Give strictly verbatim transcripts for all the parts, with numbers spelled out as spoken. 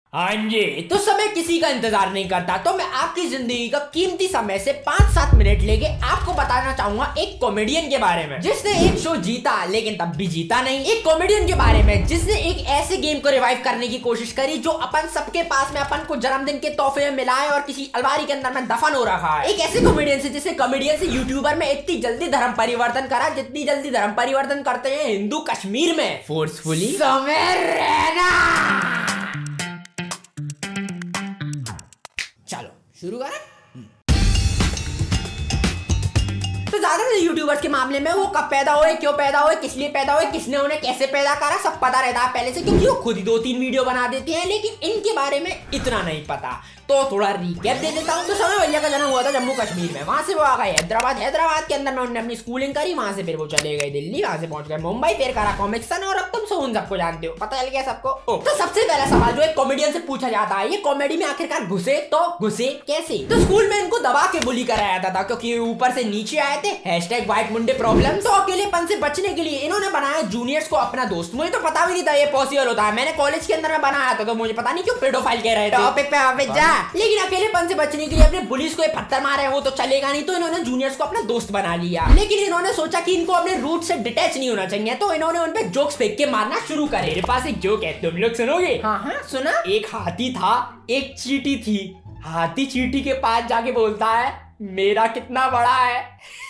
हाँ जी, तो समय किसी का इंतजार नहीं करता, तो मैं आपकी जिंदगी का कीमती समय से पाँच सात मिनट लेके आपको बताना चाहूंगा एक कॉमेडियन के बारे में जिसने एक शो जीता लेकिन तब भी जीता नहीं। एक कॉमेडियन के बारे में जिसने एक ऐसे गेम को रिवाइव करने की कोशिश करी जो अपन सबके पास में अपन को जन्मदिन के तोहफे में मिला है और किसी अलमारी के अंदर में दफन हो रखा है। एक ऐसे कॉमेडियन से जिसने कॉमेडियन से यूट्यूबर में इतनी जल्दी धर्म परिवर्तन करा जितनी जल्दी धर्म परिवर्तन करते हैं हिंदू कश्मीर में फोर्सफुली समय रहना। चलो शुरू करें। तो ज्यादातर यूट्यूबर्स के मामले में वो कब पैदा हुए, क्यों पैदा हुए, किस लिए पैदा हुए, किसने उन्हें कैसे पैदा करा, सब पता रहता है पहले से, क्योंकि वो खुद ही दो तीन वीडियो बना देते हैं। लेकिन इनके बारे में इतना नहीं पता, तो थोड़ा रिकैप दे देता हूँ। तो समय भैया का जन्म हुआ था जम्मू कश्मीर में, वहां से वो आ गए हैदराबाद। हैदराबाद के अंदर में उन्होंने अपनी स्कूलिंग करी, वहां से फिर वो चले गए दिल्ली, वहां से पहुंच गए मुंबई, फिर करा कॉमिक सन, और अब तुम सोन सबको जानते हो, पता चल गया सबको। तो सबसे पहला सवाल जो एक कॉमेडियन से पूछा जाता है, ये कॉमेडी में आखिरकार घुसे तो घुसे कैसे? तो स्कूल में इनको दबा के बुली कराया जाता था क्योंकि ऊपर से नीचे आए थे, हैशटैग व्हाइट मुंडे प्रॉब्लम। तो अकेलेपन से बचने के लिए इन्होंने बनाया जूनियर्स को अपना दोस्त। मुझे तो पता भी नहीं था ये पॉसिबल होता है, मैंने कॉलेज के अंदर में बनाया था, तो मुझे पता नहीं क्यों पेडोफाइल कह रहे थे टॉपिक पे वापस जा। लेकिन अकेले से बचने के लिए अपने पुलिस को पत्थर मारे वो तो चलेगा नहीं, तो इन्होंने जूनियर्स को अपना दोस्त बना लिया। लेकिन इन्होंने सोचा कि इनको अपने रूट से डिटैच नहीं होना चाहिए, तो इन्होंने उन पे जोक्स फेंक के मारना शुरू करे। मेरे पास एक जोक है, तुम लोग सुनोगे? हाँ हाँ सुना। एक हाथी था, एक चींटी थी। हाथी चींटी के पास जाके बोलता है, मेरा कितना बड़ा है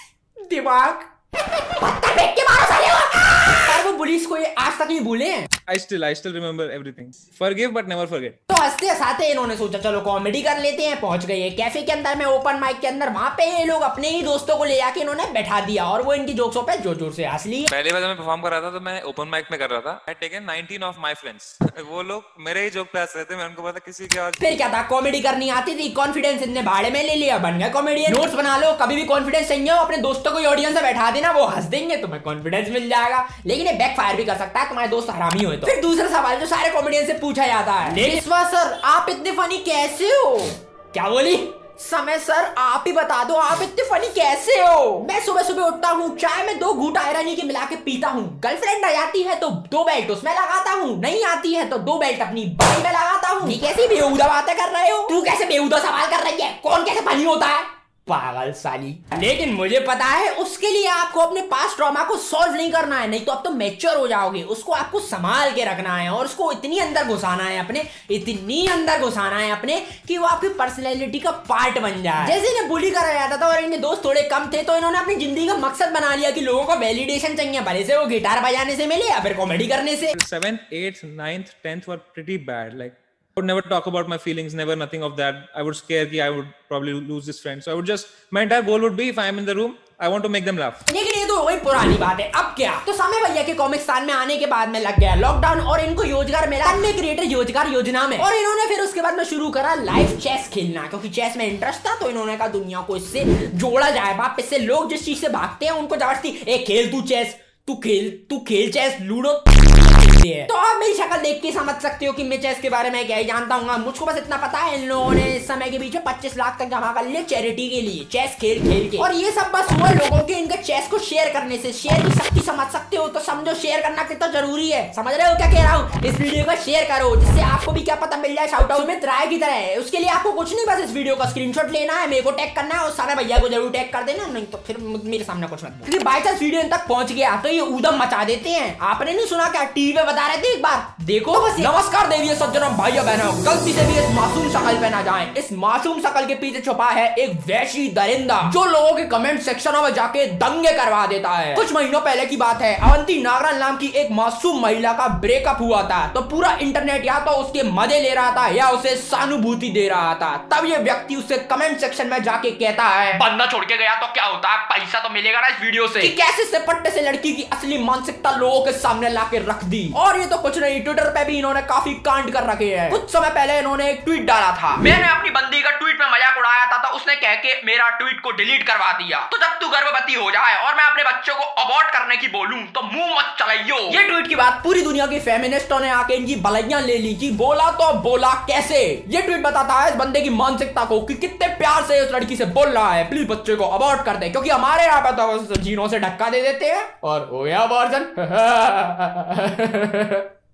दिमाग। पत्थर फेंक के मारो साले को। पर वो पुलिस को ये आज तक नहीं भूले हैं। I still, I still remember everything. Forgive but never forget. तो हंसते हंसाते इन्होंने सोचा चलो कॉमेडी कर लेते हैं। पहुंच गए कैफे के अंदर में, ओपन माइक के अंदर। वहां पे ये लोग अपने ही दोस्तों को ले जाके इन्होंने बैठा दिया और वो इनकी जोक्सों पे जोर जोर से हंस लिए। पहली बार जब मैं परफॉर्म कर रहा था तो मैं ओपन माइक में कर रहा था। I taken nineteen of my friends. वो लोग मेरे ही जोक पे हंस रहे थे, मैं उनको पता किसी के और। फिर क्या था, कॉमेडी करनी आती थी, कॉन्फिडेंस इतने भाड़े में ले लिया, बन गया कॉमेडियन। नोट्स बना लो, कभी भी कॉन्फिडेंस चाहिए हो अपने दोस्तों को ऑडियंस में बैठा देना, वो हंस देंगे, तुम्हें कॉन्फिडेंस मिल जाएगा। लेकिन ये बैकफायर भी कर सकता है, तुम्हारे दोस्त हरामी हो तो। फिर दूसरा सवाल जो सारे कॉमेडियन से पूछा जाता है, लेकिन सर आप इतने फनी कैसे हो? क्या बोली? समय सर आप ही बता दो आप इतने फनी कैसे हो? मैं सुबह सुबह उठता हूँ, चाय में दो घूंट आयरनी के मिला के पीता हूँ। गर्लफ्रेंड आ जाती है तो दो बेल्ट उसमें लगाता हूँ, नहीं आती है तो दो बेल्ट अपनी बाई में लगाता हूँ। कैसी बेहुदा बातें कर रहे हो? तू कैसे बेहुदा सवाल कर रही है? कौन कैसे फनी होता है? पागल साली। लेकिन मुझे पता है उसके लिए आपको अपने पास्ट ट्रॉमा को सॉल्व नहीं करना है, नहीं तो आप तो मैच्योर हो जाओगे। उसको आपको संभाल के रखना है और उसको इतनी अंदर घुसाना है अपने, इतनी अंदर घुसाना है अपने कि वो आपकी पर्सनैलिटी का पार्ट बन जाए। जैसे इन्हें बुली करा जाता था और इनके दोस्त थोड़े कम थे, तो इन्होंने अपनी जिंदगी का मकसद बना लिया कि लोगों को वैलिडेशन चाहिए, भले से वो गिटार बजाने से मिले या फिर कॉमेडी करने से। Seventh, eighth, ninth, tenth were pretty bad. Like I would never talk about my feelings, never nothing of that. I would scare कि I would probably lose this friend. So I would just, my entire goal would be if I am in the room, I want to make them laugh. लेकिन ये तो वही पुरानी बात है, अब क्या? तो समय भैया के कॉमिक्सान में आने के बाद में लग गया लॉकडाउन और इनको रोजगार मिला अन्य क्रिएटर रोजगार योजना में, और इन्होंने फिर उसके बाद में शुरू करा लाइव चेस खेलना, क्योंकि चेस में इंटरेस्ट था। तो इन्होंने कहा दुनिया को इससे जोड़ा जाए। वापस से लोग जिस चीज से भागते हैं उनको जबरदस्ती, ए खेल तू चेस, तू खेल तू खेल चेस, लूडो है। तो आप मेरी शक्ल देख के समझ सकते हो कि मैं चेस के बारे में क्या ही जानता हूँ। मुझको बस इतना पता है इन लोगों ने इस समय के बीच में पच्चीस लाख तक जमा कर लिए चैरिटी के लिए चेस खेल खेल के। और ये सब बस हुआ लोगों के इनका चेस को शेयर करने से। शेयर की शक्ति समझ सकते हो तो समझो शेयर करना कितना जरूरी है। समझ रहे हो क्या कह रहा हूँ? इस वीडियो को शेयर करो जिससे आपको भी क्या पता मिल जाए शाउट आउट सुमित राय की तरह। उसके लिए आपको कुछ नहीं, बस इस वीडियो का स्क्रीनशॉट लेना है, मेरे को टैग करना है और सारे भैया को जरूर टैग कर देना, नहीं तो फिर मेरे सामने कुछ मत बोलो। बाई चांस वीडियो तक पहुंच गया तो ये ऊधम मचा देते हैं। आपने नहीं सुना क्या? टीवी पे बता रहे थे एक बार, देखो तो नमस्कार देवी सज्जनों भाइयों बहनों, गलती से भी इस मासूम शकल पे ना जाएं। इस मासूम शकल के पीछे छुपा है एक वैशी दरिंदा जो लोगों के कमेंट सेक्शनों में जाके दंगे करवा देता है। कुछ महीनों पहले की बात है, अवंती नागराल नाम की एक मासूम महिला का ब्रेकअप हुआ था। तो पूरा इंटरनेट या तो उसके मजे ले रहा था या उसे सहानुभूति दे रहा था। तब ये व्यक्ति उससे कमेंट सेक्शन में जाके कहता है, बंदा छोड़ के गया तो क्या होता है, पैसा तो मिलेगा ना इस वीडियो से। कि कैसे सिपट्टे से लड़की की असली मानसिकता लोगों के सामने लाके रख दी। और ये तो कुछ नहीं, ट्विटर पे भी इन्होंने काफी कांड कर रखे हैं। कुछ समय पहले इन्होंने एक ट्वीट डाला था, मैंने अपनी बंदी का ट्वीट में मजाक उड़ाया था, तो उसने कह के मेरा ट्वीट को डिलीट करवा दिया। तो जब तू गर्भवती हो जाए और मैं अपने बच्चों को अबॉर्ट करने की बोलूं तो मुंह मत चलाइयो। ये ट्वीट की बात पूरी दुनिया की फेमिनिस्टों ने आके इनकी भलाइयां ले ली कि बोला तो बोला कैसे। ये ट्वीट बताता है इस बंदे की मानसिकता को कि कितने प्यार से उस लड़की से बोल रहा है, प्लीज बच्चे को अबॉर्ट कर दे, क्योंकि हमारे यहाँ पे तो जीनों से धक्का दे देते हैं और हो गया अबॉर्शन।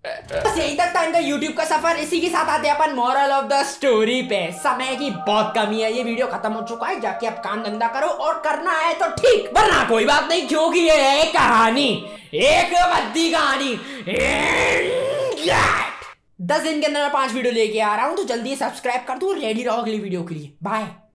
बस यही तक था इनका यूट्यूब का सफर। इसी के साथ आते हैं अपन मॉरल ऑफ द स्टोरी पे। समय की बहुत कमी है, ये वीडियो खत्म हो चुका है, जाके अब काम धंधा करो और करना है तो ठीक, वरना कोई बात नहीं, क्योंकि ये है एक कहानी, एक बद्दी कहानी। दस दिन के अंदर पांच वीडियो लेके आ रहा हूं, तो जल्दी सब्सक्राइब कर दो, रेडी रहो अगली वीडियो के लिए। बाय।